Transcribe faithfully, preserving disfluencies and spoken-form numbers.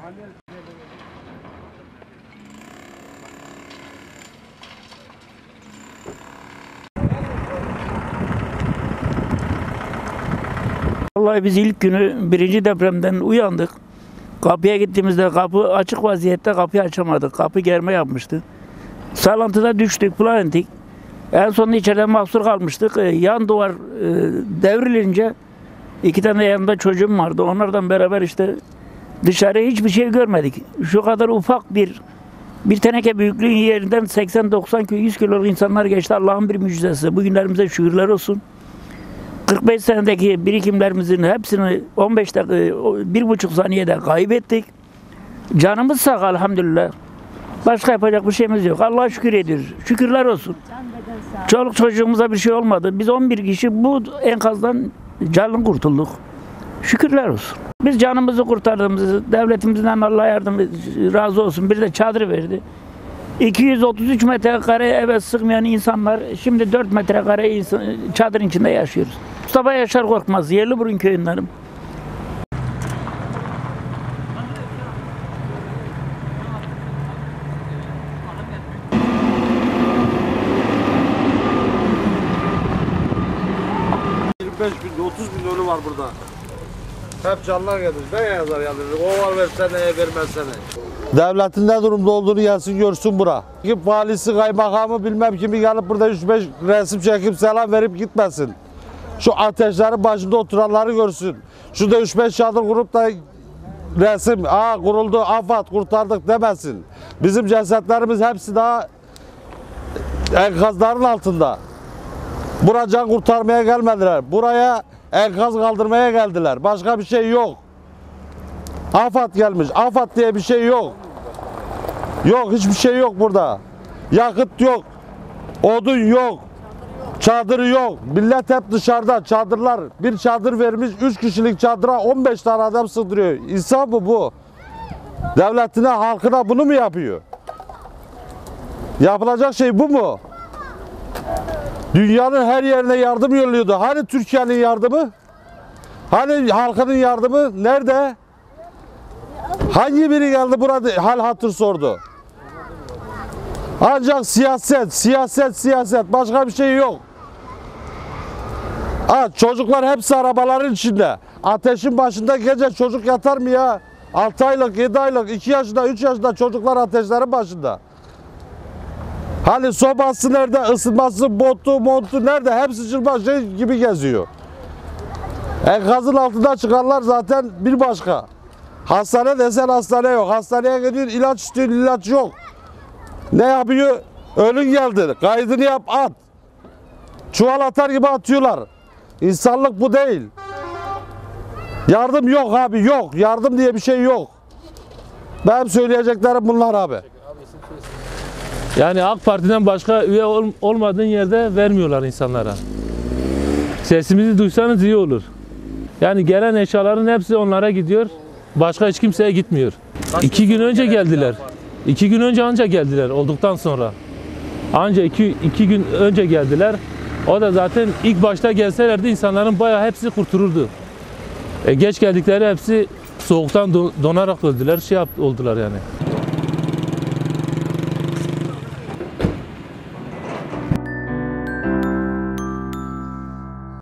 Vallahi biz ilk günü birinci depremden uyandık. Kapıya gittiğimizde kapı açık vaziyette, kapıyı açamadık. Kapı germe yapmıştı. Sallantıda düştük, plan ettik. En sonunda içeride mahsur kalmıştık. Yan duvar devrilince iki tane yanımda çocuğum vardı. Onlardan beraber işte dışarı hiçbir şey görmedik. Şu kadar ufak bir bir teneke büyüklüğün yerinden seksen doksan yüz kiloluk insanlar geçti. Allah'ın bir mucizesi. Bugünlerimize şükürler olsun. kırk beş senedeki birikimlerimizin hepsini on beş dakika, bir buçuk saniyede kaybettik. Canımız sağ elhamdülillah. Başka yapacak bir şeyimiz yok. Allah'a şükür ediyoruz. Şükürler olsun. Çoluk çocuğumuza bir şey olmadı. Biz on bir kişi bu enkazdan canlı kurtulduk. Şükürler olsun. Biz canımızı kurtardığımızı, devletimizden Allah yardım razı olsun. Bir de çadır verdi. iki yüz otuz üç metrekare eve sığmayan insanlar şimdi dört metrekare insan, çadırın içinde yaşıyoruz. Mustafa Yaşar Korkmaz, Yerliburun köyündenim. yirmi beş bin, otuz bin ölü var burada. Hep canlar gelir. Ne yazar yani? O var versene, vermezsene. Devletin ne durumda olduğunu gelsin görsün bura. Valisi, kaymakamı bilmem kimi gelip burada üç beş resim çekip selam verip gitmesin. Şu ateşlerin başında oturanları görsün. Şurada üç beş çadır kurup da resim, aa kuruldu, afat kurtardık demesin. Bizim cesetlerimiz hepsi daha enkazların altında. Buraya can kurtarmaya gelmediler. Buraya enkaz kaldırmaya geldiler. Başka bir şey yok. Afat gelmiş. Afat diye bir şey yok. Yok, hiçbir şey yok burada. Yakıt yok. Odun yok. Çadırı yok. Millet hep dışarıda. Çadırlar. Bir çadır vermiş. Üç kişilik çadıra on beş tane adam sığdırıyor. İnsan mı bu? Devletine, halkına bunu mu yapıyor? Yapılacak şey bu mu? Dünyanın her yerine yardım yolluyordu. Hani Türkiye'nin yardımı? Hani halkının yardımı? Nerede? Hangi biri geldi burada hal hatır sordu? Ancak siyaset, siyaset, siyaset. Başka bir şey yok. Ha, çocuklar hepsi arabaların içinde. Ateşin başında gece çocuk yatar mı ya? altı aylık, yedi aylık, iki yaşında, üç yaşında çocuklar ateşlerin başında. Hani sobası nerede, ısınması, botu, montu nerede? Hepsi çırpar şey gibi geziyor. Enkazın altında çıkanlar zaten bir başka. Hastane desen hastane yok. Hastaneye gidiyor, ilaç istiyor, ilaç yok. Ne yapıyor? Ölün geldi. Kaydını yap, at. Çuval atar gibi atıyorlar. İnsanlık bu değil. Yardım yok abi, yok. Yardım diye bir şey yok. Benim söyleyeceklerim bunlar abi. Yani AK Parti'den başka üye ol, olmadığın yerde vermiyorlar insanlara. Sesimizi duysanız iyi olur. Yani gelen eşyaların hepsi onlara gidiyor. Başka hiç kimseye gitmiyor. İki gün önce geldiler. İki gün önce anca geldiler olduktan sonra. Anca iki, iki gün önce geldiler. O da zaten ilk başta gelselerdi insanların bayağı hepsi kurtulurdu. E geç geldikleri hepsi soğuktan donarak öldüler, şey yaptı, oldular yani.